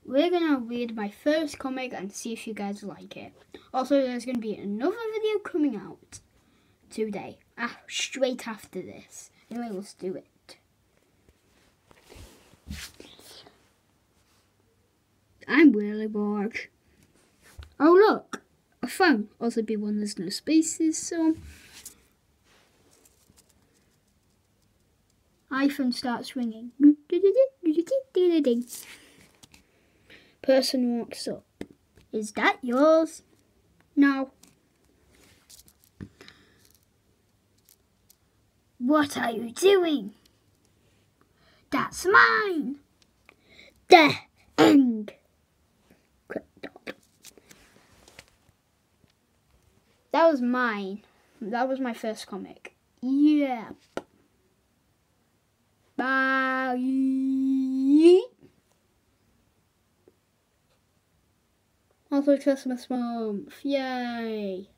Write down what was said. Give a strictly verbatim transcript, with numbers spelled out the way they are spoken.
we're gonna read my first comic and see if you guys like it. Also, there's gonna be another video coming out today, ah, straight after this. Anyway, let's do it. I'm Willy Borg. Oh look, a phone. Also, be one there's no spaces, so iPhone starts ringing. Person walks up. Is that yours? No. What are you doing? That's mine. The end. That was mine. That was my first comic. Yeah. Bye. Also Christmas month. Yay.